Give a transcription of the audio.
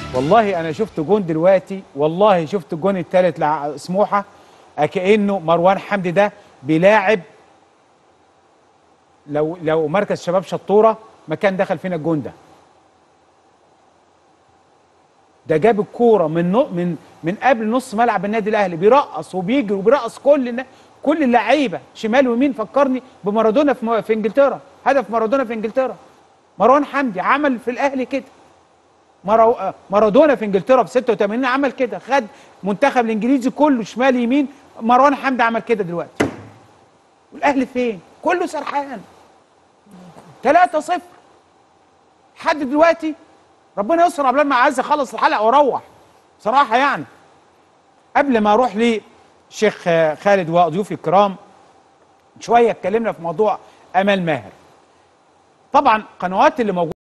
والله انا شفت جون دلوقتي، والله شفت الجون الثالث لسموحه، كأنه مروان حمدي ده بيلاعب. لو مركز شباب شطوره ما كان دخل فينا الجون ده جاب الكوره من قبل نص ملعب النادي الاهلي، بيرقص وبيجري وبيرقص كل اللعيبه شمال ويمين. فكرني بمارادونا في انجلترا، هدف مارادونا في انجلترا. مروان حمدي عمل في الاهلي كده، مارادونا في انجلترا في 86 عمل كده، خد منتخب الانجليزي كله شمال يمين. مروان حمدي عمل كده دلوقتي. والاهلي فين؟ كله سرحان. 3-0 لحد دلوقتي. ربنا يستر قبل ما عايز اخلص الحلقه واروح بصراحه. يعني قبل ما اروح للشيخ خالد وضيوفي الكرام، شويه اتكلمنا في موضوع امال ماهر. طبعا قنوات اللي موجوده